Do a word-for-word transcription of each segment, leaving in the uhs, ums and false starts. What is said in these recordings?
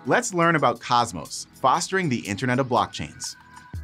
Let's learn about Cosmos, fostering the Internet of Blockchains.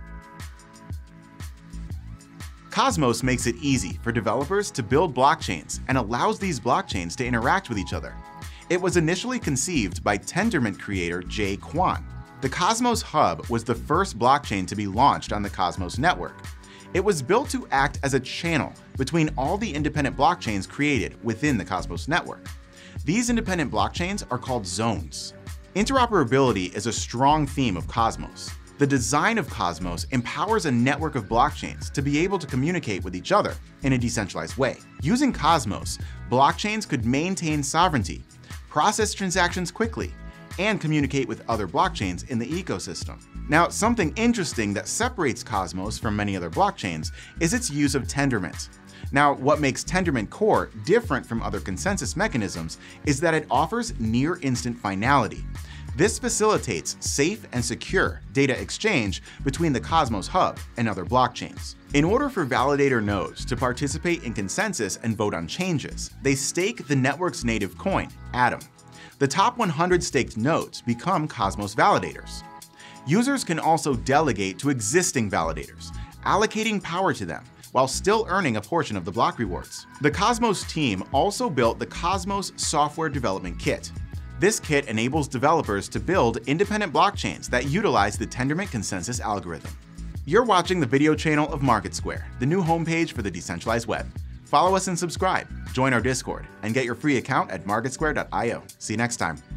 Cosmos makes it easy for developers to build blockchains and allows these blockchains to interact with each other. It was initially conceived by Tendermint creator Jae Kwon. The Cosmos Hub was the first blockchain to be launched on the Cosmos network. It was built to act as a channel between all the independent blockchains created within the Cosmos network. These independent blockchains are called zones. Interoperability is a strong theme of Cosmos. The design of Cosmos empowers a network of blockchains to be able to communicate with each other in a decentralized way. Using Cosmos, blockchains could maintain sovereignty, process transactions quickly, and communicate with other blockchains in the ecosystem. Now, something interesting that separates Cosmos from many other blockchains is its use of Tendermint. Now, what makes Tendermint Core different from other consensus mechanisms is that it offers near-instant finality. This facilitates safe and secure data exchange between the Cosmos Hub and other blockchains. In order for validator nodes to participate in consensus and vote on changes, they stake the network's native coin, Atom. The top one hundred staked nodes become Cosmos validators. Users can also delegate to existing validators, allocating power to them while still earning a portion of the block rewards. The Cosmos team also built the Cosmos Software Development Kit. This kit enables developers to build independent blockchains that utilize the Tendermint consensus algorithm. You're watching the video channel of MarketSquare, the new homepage for the decentralized web. Follow us and subscribe, join our Discord, and get your free account at market square dot i o. See you next time.